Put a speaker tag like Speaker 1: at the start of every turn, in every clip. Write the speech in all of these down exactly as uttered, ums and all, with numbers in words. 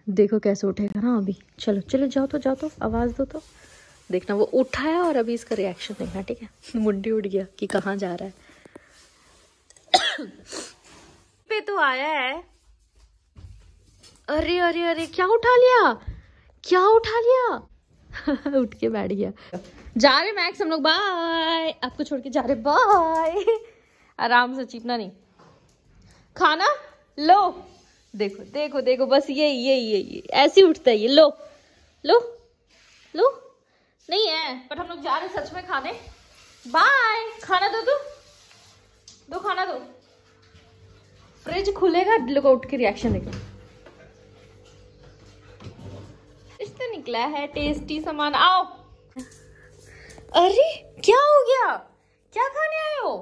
Speaker 1: देखो कैसे उठेगा ना अभी। चलो चलो जाओ तो जाओ तो आवाज दो तो। देखना वो उठा है और अभी इसका रिएक्शन देखना, ठीक है। मुंडी उड़ गया कि कहाँ जा रहा है। पे तो आया है। अरे अरे अरे क्या उठा लिया, क्या उठा लिया। उठ के बैठ गया। जा रहे मैक्स हम लोग, बाय। आपको छोड़ के जा रहे, बाय। आराम से, चीपना नहीं। खाना लो। देखो देखो देखो, बस ये ये ये ये ऐसे उठता है ये। लो लो लो। नहीं है पर हम लोग जा रहे सच में खाने। बाय। खाना दो दो दो, खाना दो। फ्रिज खुलेगा, लोग उठ के रिएक्शन देखो। इससे निकला है टेस्टी सामान। आओ। अरे क्या हो गया, क्या खाने आए हो?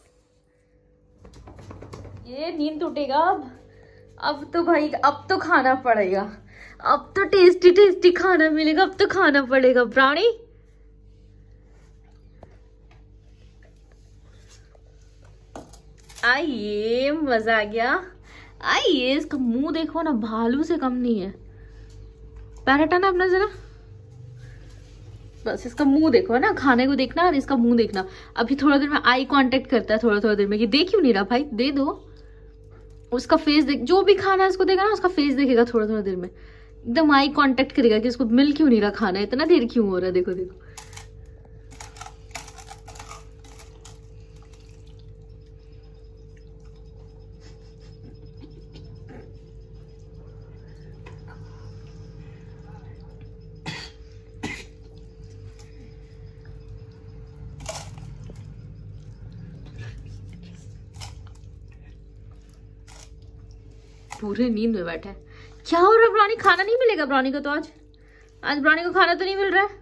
Speaker 1: ये नींद टूटेगा अब। अब तो भाई अब तो खाना पड़ेगा। अब तो टेस्टी टेस्टी खाना मिलेगा। अब तो खाना पड़ेगा प्राणी। आइए, मजा आ गया। आइए, इसका मुंह देखो ना, भालू से कम नहीं है। पैर हटाना अपना जरा। बस इसका मुंह देखो ना, खाने को देखना और इसका मुंह देखना। अभी थोड़ा देर में आई कांटेक्ट करता है, थोड़ा थोड़ा देर में कि देख क्यों नहीं रहा भाई, दे दो। उसका फेस देख, जो भी खाना है उसको देगा ना, उसका फेस देखेगा थोड़ा थोड़ा देर में, एकदम आई कांटेक्ट करेगा कि इसको मिल क्यों नहीं रहा खाना, इतना देर क्यों हो रहा है। देखो देखो पूरे नींद में बैठा है। क्या हो रहा है ब्राउनी? खाना नहीं मिलेगा ब्राउनी को तो आज आज ब्राउनी को खाना तो नहीं मिल रहा है।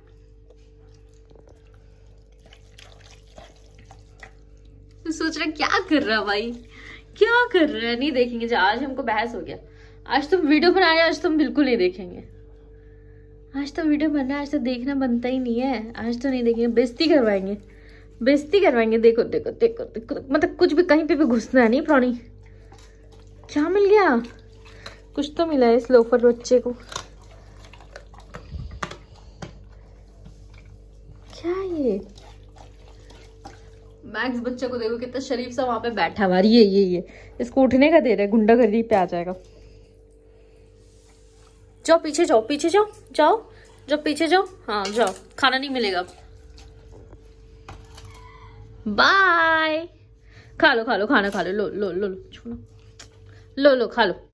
Speaker 1: तो सोच रहा क्या कर रहा भाई, क्या कर रहा है? नहीं देखेंगे जा, आज हमको बहस हो गया। आज तुम वीडियो बनाए, आज तुम बिल्कुल नहीं देखेंगे। आज तो वीडियो बन रहा है, आज तो देखना बनता ही नहीं है। आज तो नहीं देखेंगे, बेइज्जती करवाएंगे, बेइज्जती करवाएंगे। देखो देखो देखो देखो, मतलब कुछ भी कहीं पे भी घुसना है नहीं प्राणी। क्या मिल गया? कुछ तो मिला है इस लोफर बच्चे को। क्या ये? मैक्स बच्चे को देखो कितना शरीफ सा वहां पे बैठा हुआ। ये ये ये इसको उठने का दे रहा है, गुंडागर्दी पे आ जाएगा। जाओ पीछे जाओ, पीछे जाओ, जाओ जाओ पीछे जाओ। हाँ जाओ, खाना नहीं मिलेगा। बाय। खा लो खा लो, खाना खा लो। लो लो लो लो, लो लो खा लो।